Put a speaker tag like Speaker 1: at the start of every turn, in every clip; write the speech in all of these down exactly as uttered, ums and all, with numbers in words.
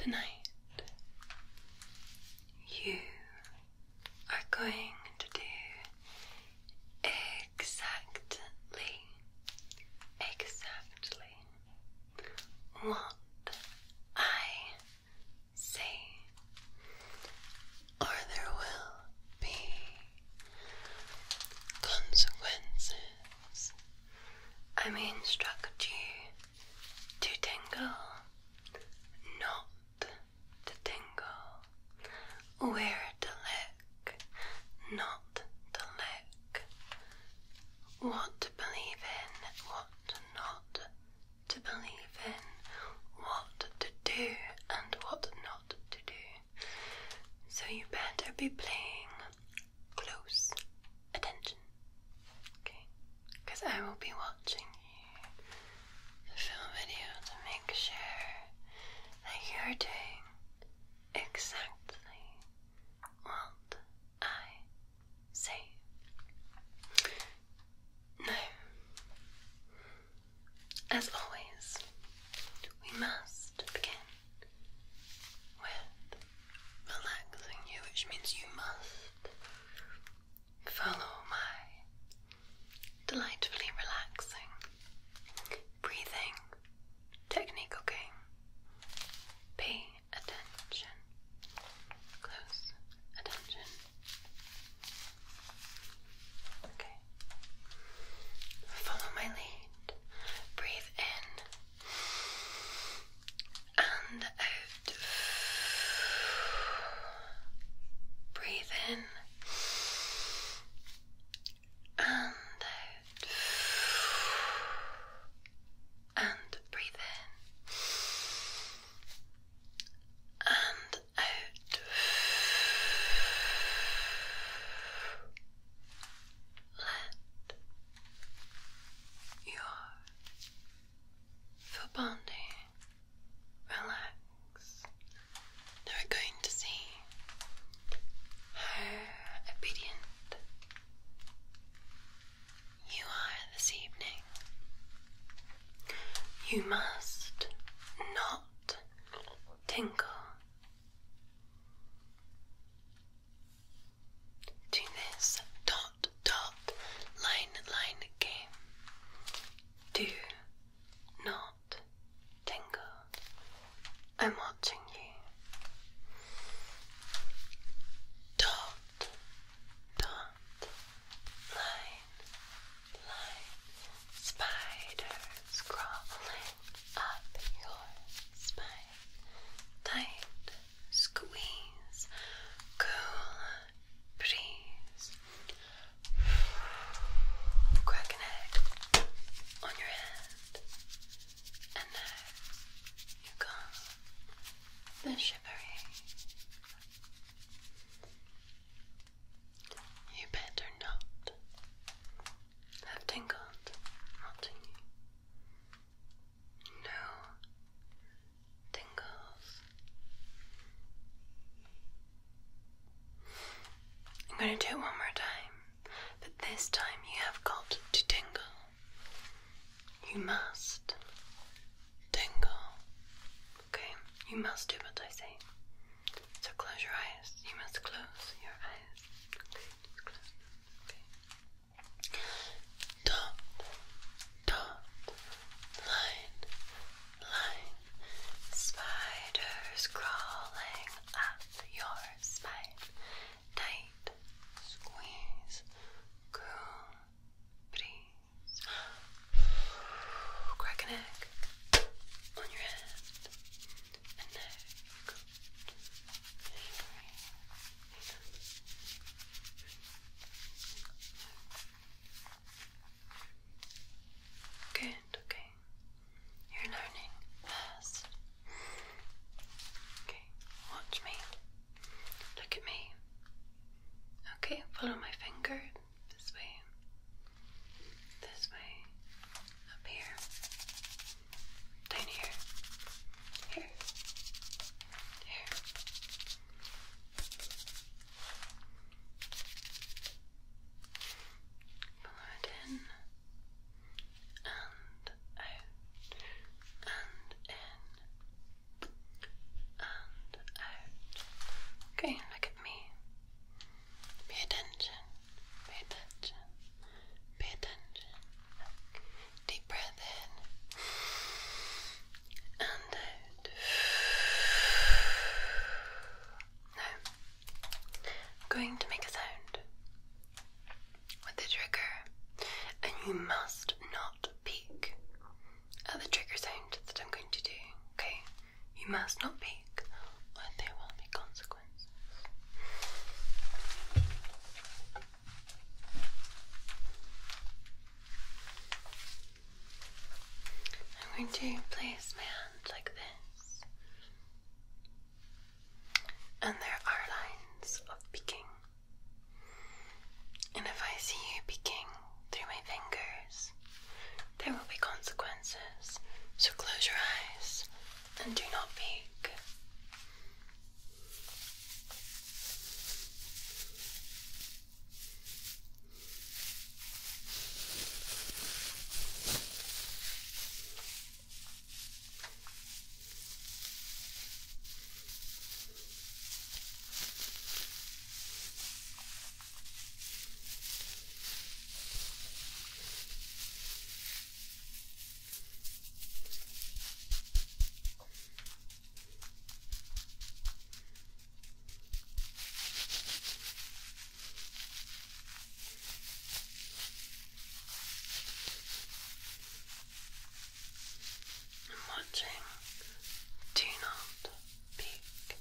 Speaker 1: Tonight, you are going to do exactly, exactly what I say, or there will be consequences. I instruct you to tingle, not to tingle, where to lick, not to lick, what to believe in, what not to believe in, what to do and what not to do. So you better be paying close attention, okay? Because I will be watching you the full video to make sure that you're doing exactly what I say. Now, as always, we must begin with relaxing you, which means you must follow my delightfully relaxing breathing technique, okay? Pay attention. Close attention. Okay. Follow my lead. Breathe in and out. Breathe in and out. And breathe in and out. Let your full body relax. Now we're going to see how obedient you are this evening. You must not tingle to this dot dot line line game. Do not tingle. I'm watching you. Dot dot line line. Spiders crawling up your spine. Tight squeeze. Cool breeze. Crack an egg on your head. And now you got the shivery. You better not have tingled watching you. No tingles. I'm going to do it one more time, but this time you have got to tingle. You must tingle. Okay? You must do what I say. So close your eyes. You must close your eyes. Okay, just close them. Okay. Dot, dot, line, line. Spiders crawling up your spine. Tight squeeze. Cool breeze. Crack an egg on your head. And now not peek, or there will be consequences. I'm going to place my hand like this, and there are lines of peeking. And if I see you peeking through my fingers, there will be consequences. So close your eyes and do not peek. Watching, do not peek.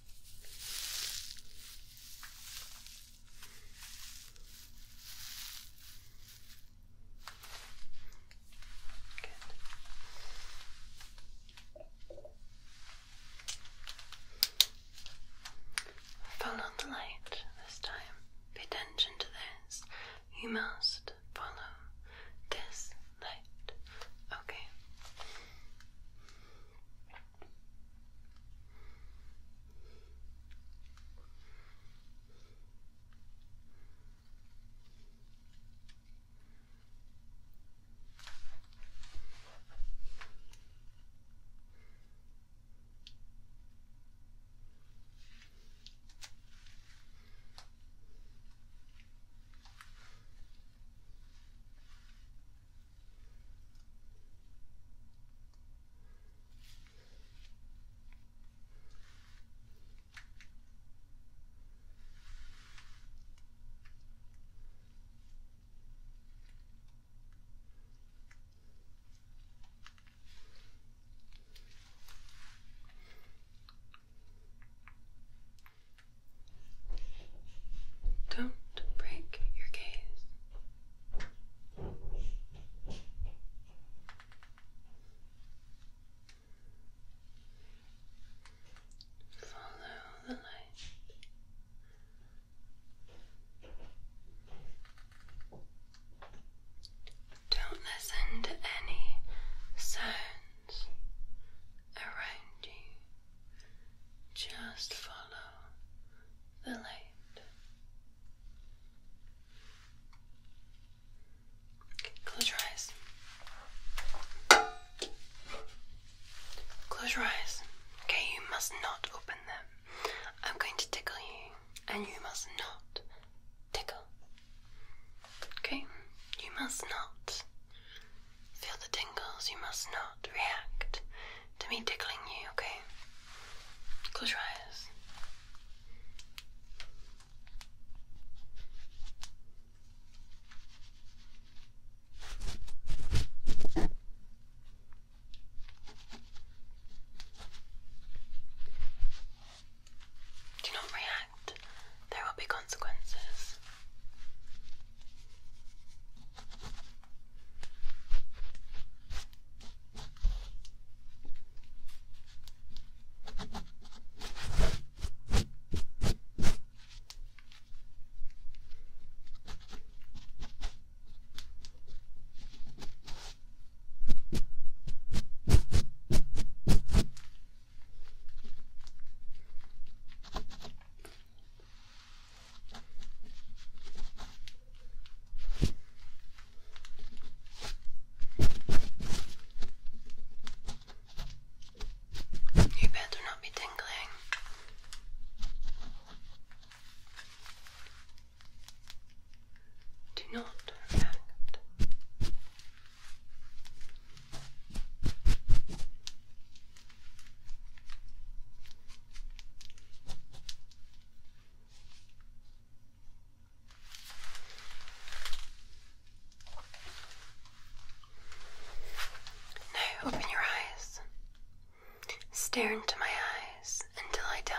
Speaker 1: Good. Follow the light this time. Pay attention to this. You must follow this light. Okay. Don't break your gaze. Follow the light. Don't listen to any sounds around you. Just follow the light. Close your eyes. Close your eyes. Okay, you must not open them. I'm going to tickle you, and you must not tickle. Okay? You must not feel the tingles. You must not react to me tickling you, okay? Close your eyes. Do not react. There will be consequences.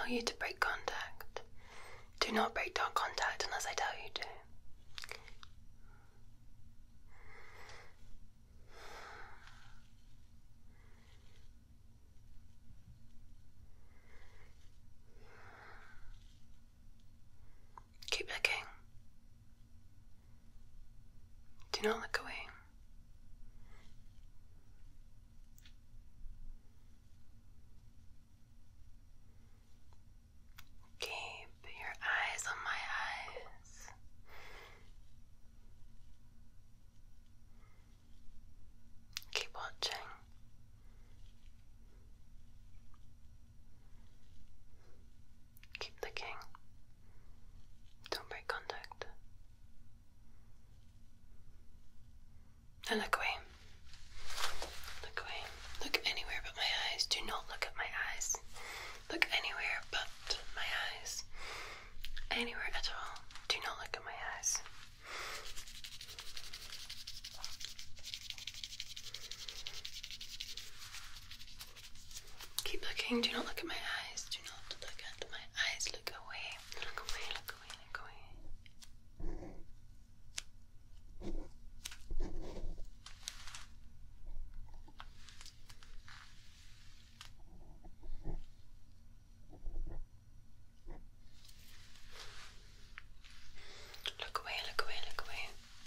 Speaker 1: tell you to break contact. Do not break down contact unless I tell you to. Keep looking. Do not look away. Keep your eyes on my eyes. Keep watching. Keep looking. Don't break contact. And look away. Look away. Look anywhere but my eyes. Do not look at my eyes. Look anywhere but my eyes. Anywhere at all. Do not look at my eyes. Keep looking. Do not look at my eyes. Do not look at my eyes. Look away. Look away. Look away. Look away. Look away, look away, look away.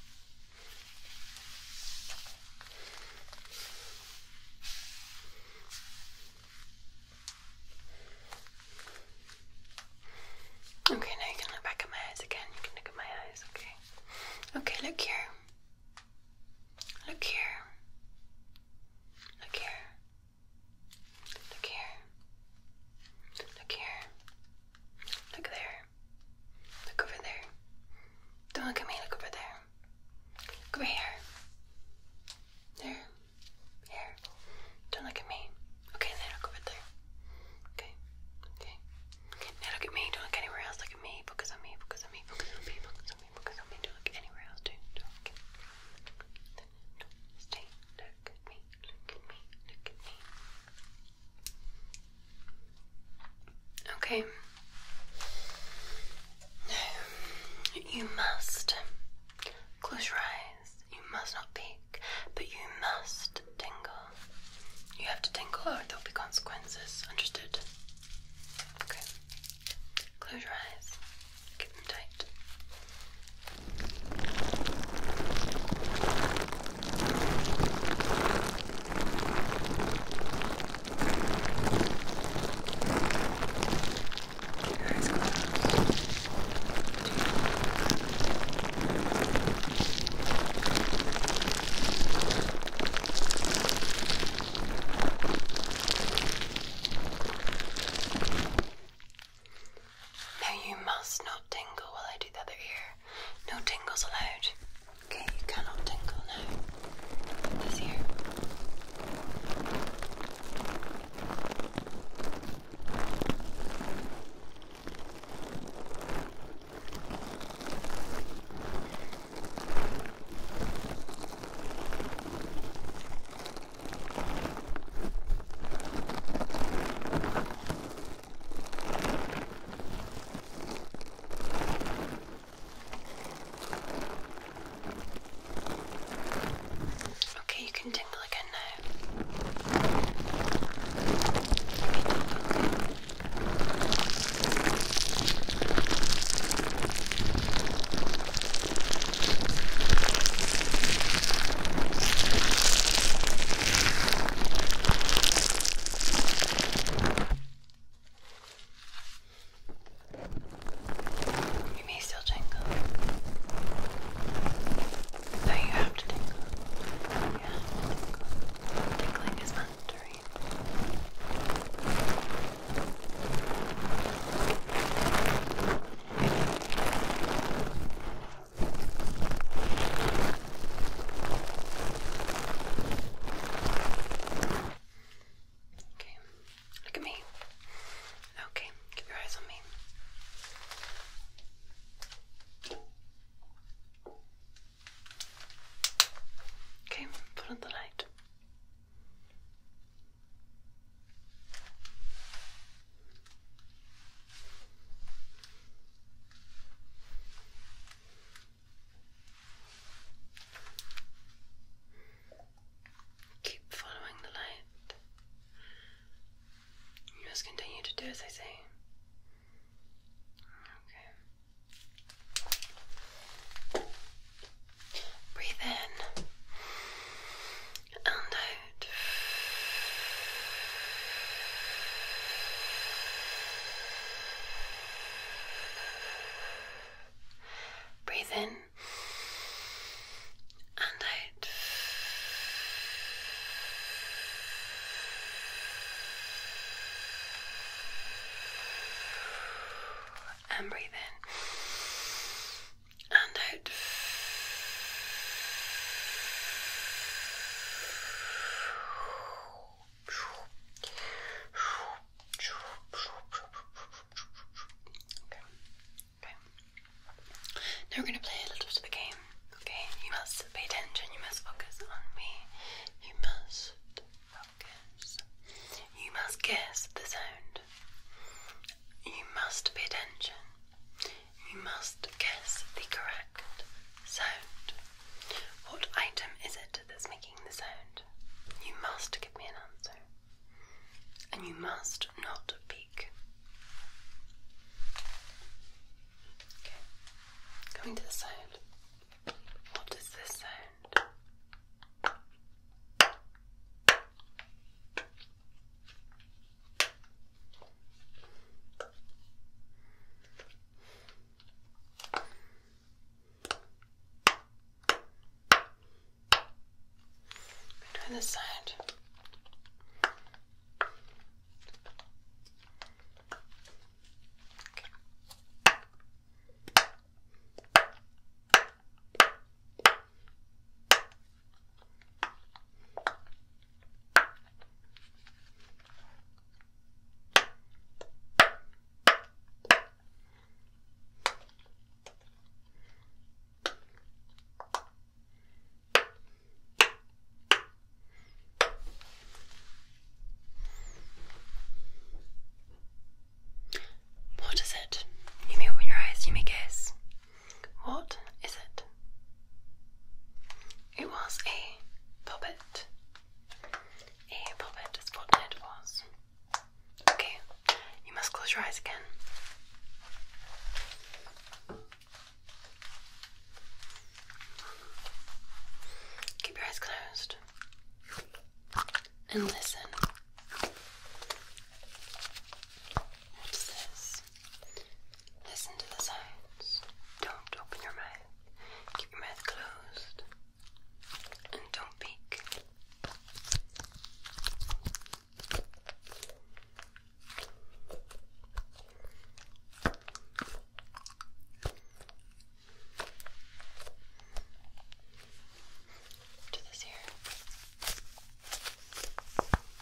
Speaker 1: Okay, now you can look back at my eyes again. You can look at my eyes, okay? Okay, look here. Look here. Look here. Look here. Look here. Look there. Look over there. Don't look at me, look over there. Look over here. There. Here. Don't look at me. Okay, then look over there. Okay. Okay. Now look at me. Don't look anywhere else. Look at me. Focus on me. Focus on me. Focus on me. Focus on me. Focus on me. Don't look anywhere else. Don't, don't look at me. Don't stay. Look at me. Look at me. Look at me. Okay. Now, you must close your eyes. You must not peek, but you must tingle. You have to tingle or there'll be consequences. Understood? Okay. Close your eyes. Keep them tight. Keep your eyes closed. Do not just continue to do as I say. Okay. Breathe in and out. Breathe in and out. And breathe in and out. Okay. Okay. Now we're going to play a little bit of a game. Okay, you must pay attention, you must focus on me. You must focus. You must guess the sound. You must pay attention. You must guess the correct sound. What item is it that's making the sound? You must give me an answer. And you must not peek. Okay. Coming to the sound. What is this sound? Between the sound. What is it? You may open your eyes, you may guess. What is it? It was a puppet. A puppet is what it was. Okay, you must close your eyes again. Keep your eyes closed. And listen. What is this? Listen to the sounds. Don't open your mouth. Keep your mouth closed. And don't peek. Do this here.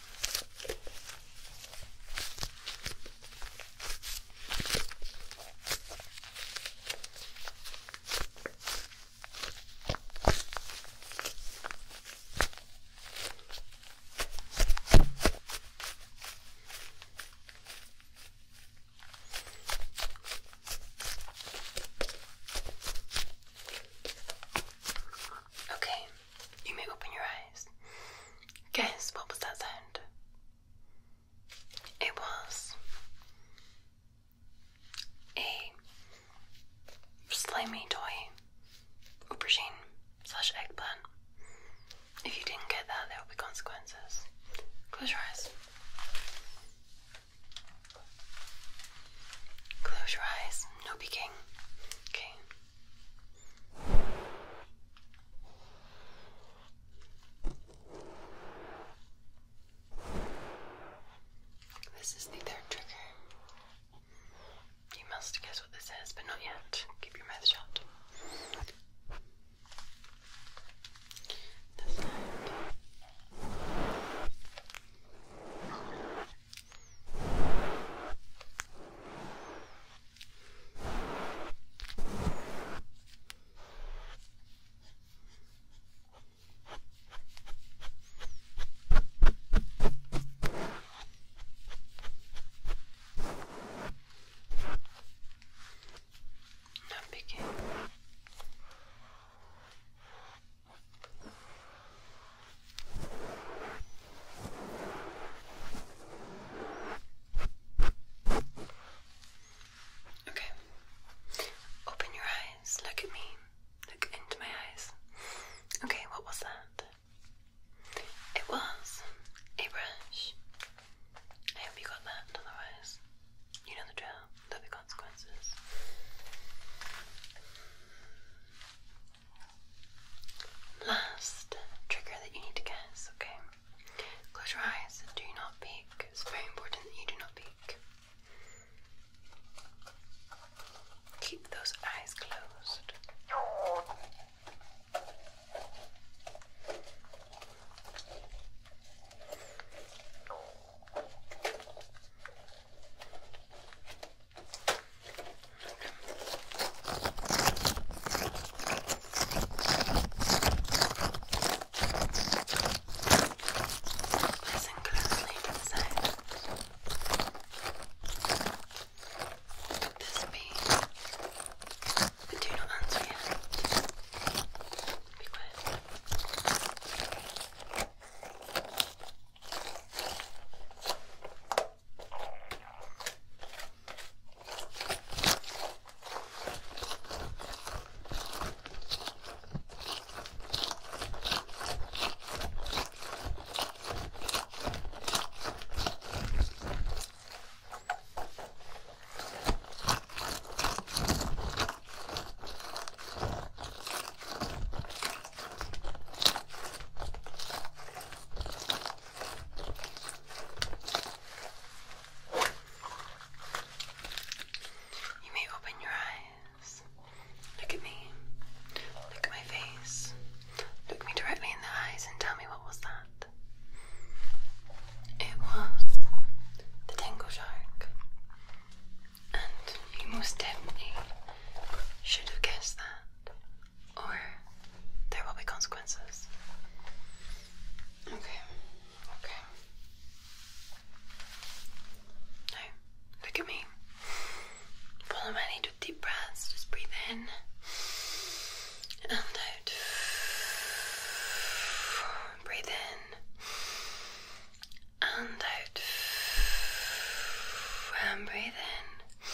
Speaker 1: And breathe in.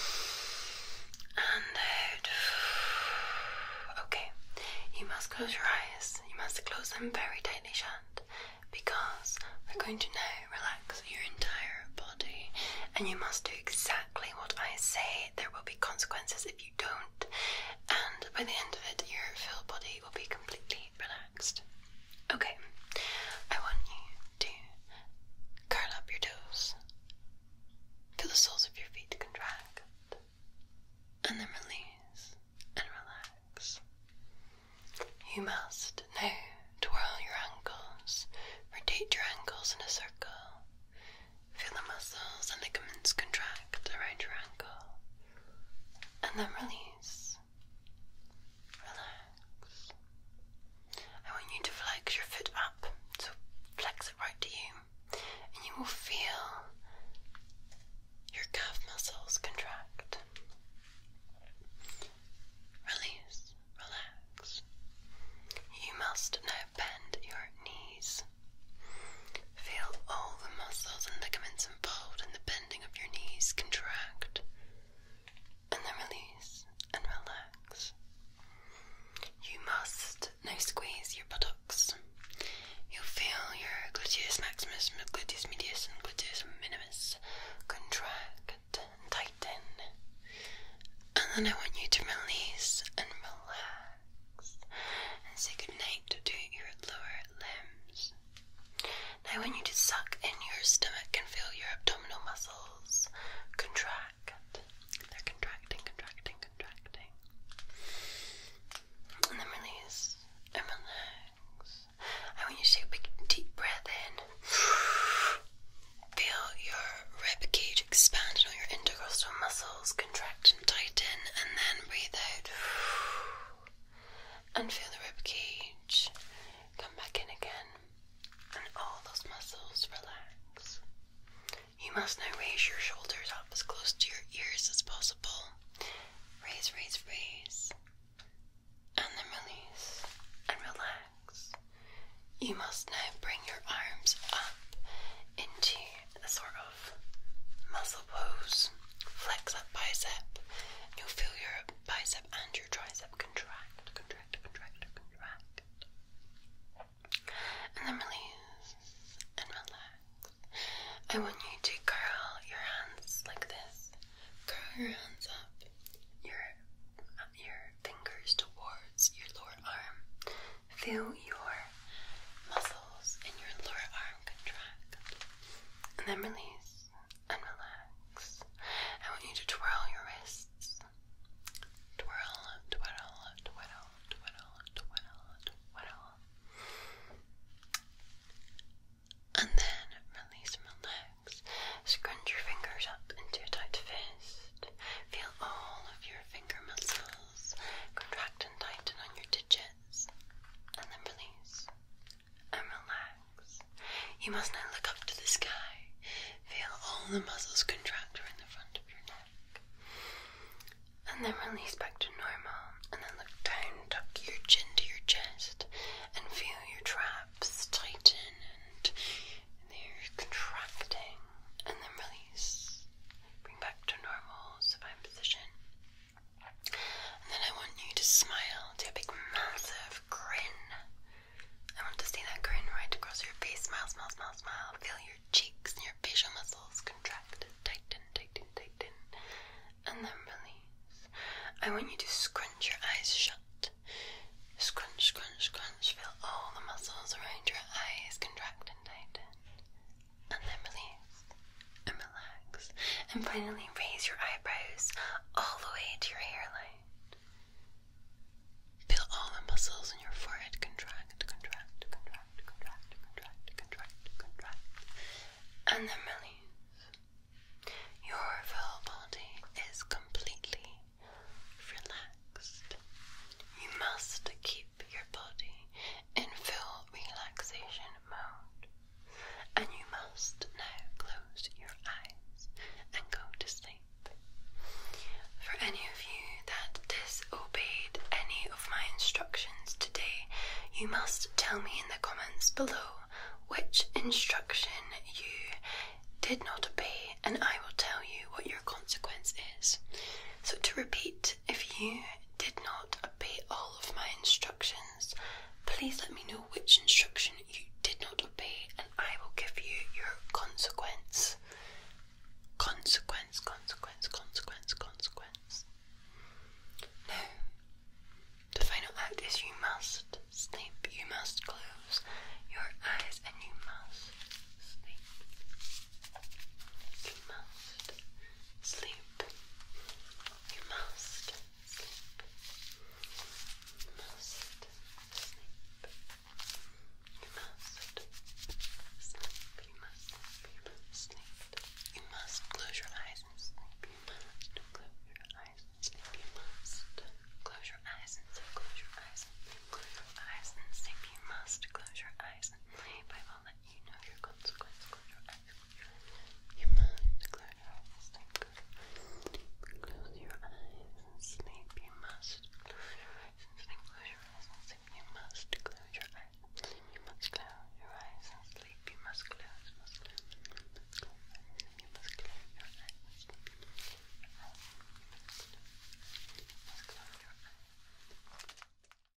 Speaker 1: And out. Okay, you must close your eyes. You must close them very tightly shut, because we're going to now relax your entire body, and you must do exactly what I say. There will be consequences if you don't, and by the end of it, your full body will be completely relaxed. Okay, I want you to curl up your toes, feel the soles of your feet contract, and then release and relax. You must now twirl your ankles, rotate your ankles in a circle, feel the muscles and ligaments contract around your ankle, and then release, relax. I want you to flex your foot up, so flex it right to you, and you will feel your calf muscles contract. Release, relax. You must now bend your knees. Feel all the muscles and ligaments involved in the bending of your knees contract, and then release and relax. You must now squeeze your buttocks. You'll feel your gluteus maximus, gluteus medius, and gluteus minimus contract and tighten. And then I want you to release and relax and say goodnight to your lower limbs. Now I want you to suck in your stomach and feel your abdominal muscles contract. They're contracting, contracting, contracting. And then release and relax. I want you to take a big deep breath in. Feel your rib cage expand and all your intercostal muscles contract and tighten, and then breathe out. And feel the rib cage come back in again, and all those muscles relax. You must now raise your shoulders up as close to your ears as possible. Raise, raise, raise. And then release and relax. You must now bring your arms up into a sort of muscle pose. Flex that bicep. You'll feel your bicep and your tricep contract, contract, contract, contract. And then release and relax. I want you to curl your hands like this. Curl your hands up. Your, your fingers towards your lower arm. Feel your muscles in your lower arm contract. And then release and relax. I want you to twirl your wrists. Twirl, twirl, twirl, twirl, twirl, twirl. And then release and relax. Scrunch your fingers up into a tight fist. Feel all of your finger muscles contract and tighten on your digits. And then release and relax. You must now look up to the sky. Feel all the muscles contract around the front of your neck. And then release back to normal. And then look down, tuck your chin to your chest, and feel your traps tighten and they're contracting. And then release. Bring back to normal supine position. And then I want you to smile. Do a big massive grin. I want to see that grin right across your face. Smile, smile, smile, smile. Feel your cheeks and your facial muscles contract, tighten, tighten, tighten. And then release. I want you to scrunch your eyes shut. Scrunch, scrunch, scrunch. Feel all the muscles around your eyes contract and tighten. And then release and relax. And finally raise your eyebrows all the way to your hairline. Feel all the muscles in your forehead contract, contract, contract, contract, contract, contract, contract. And then release. Your full body is completely relaxed. You must keep your body in full relaxation mode. And you must now close your eyes and go to sleep. For any of you that disobeyed any of my instructions today, you must tell me in the comments below which instruction you did not obey, and I will tell you what your consequences eyes.